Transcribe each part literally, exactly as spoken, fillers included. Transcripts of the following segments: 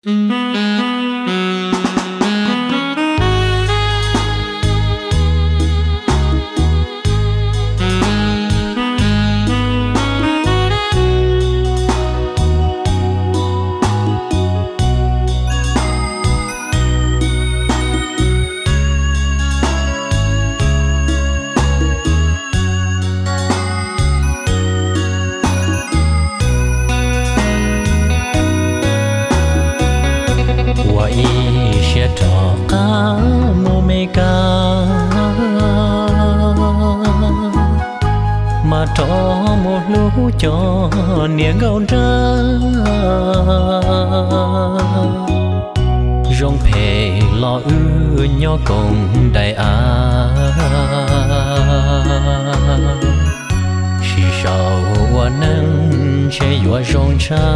mà cho một lúc cho niềm gạo ra rong phê lo ư nhỏ cùng đại á chỉ sau qua nắng che dọa rong cha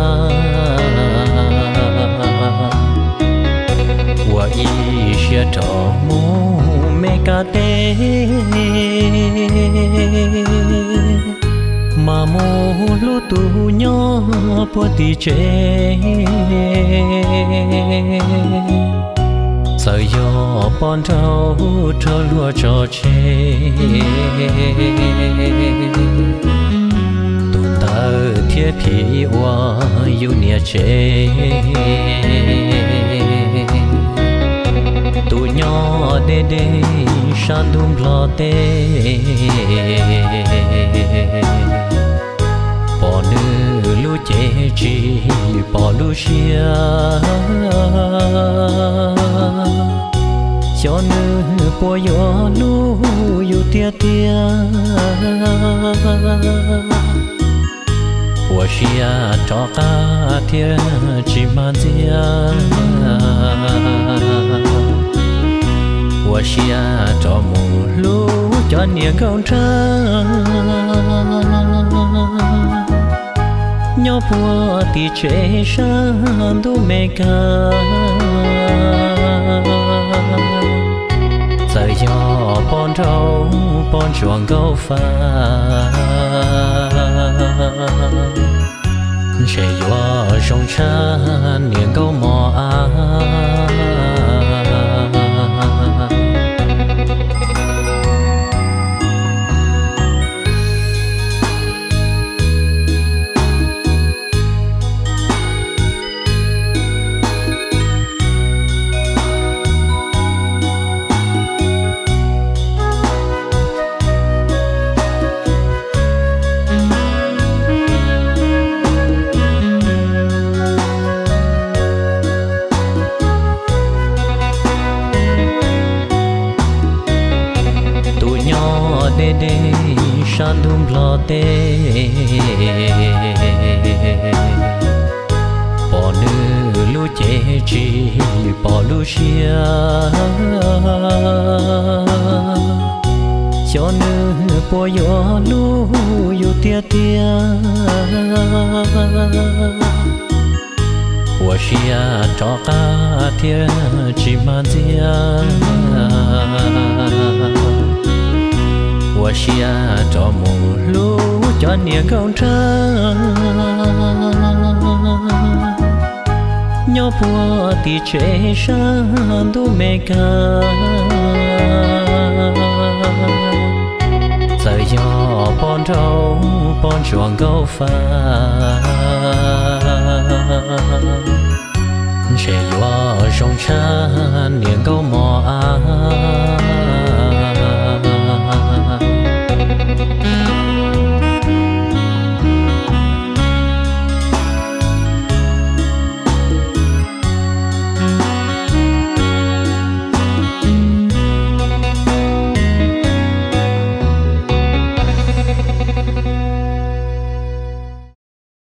qua y chia trò mu mê ca tê mà mô lú tu nhỏ bó tì chế sợ gió bọn trâu trâu lúa trò chê tụ tờ thiết phí hoa yêu nia chế tụ nhỏ đê đê san đùm lo tê bỏ nữ lu chế chi bỏ lu xia cho nữ bỏ gió lu yêu tia tia bỏ xia cho ca tia chỉ mà dia bỏ xia cho mù lu cho nia gạo trắng nhỏ bùa tì chế sang đu mê ca giờ gió bọn trâu bọn chuồng gấu pha sẽ gió rong cha niềm gấu mò á đê đê san đùm lo tê bỏ nữ lu chế chi bỏ lu xia cho nữ bỏ gió lu yêu tia tia bỏ xia cho ca tia chỉ mà dia qua xia cho mù lú cho nia gạo trắng nhỏ bùa tì chế sang đu mê ca giờ gió bọn trâu bọn chuồng gấu pha sẽ gió rong cha nia gấu mò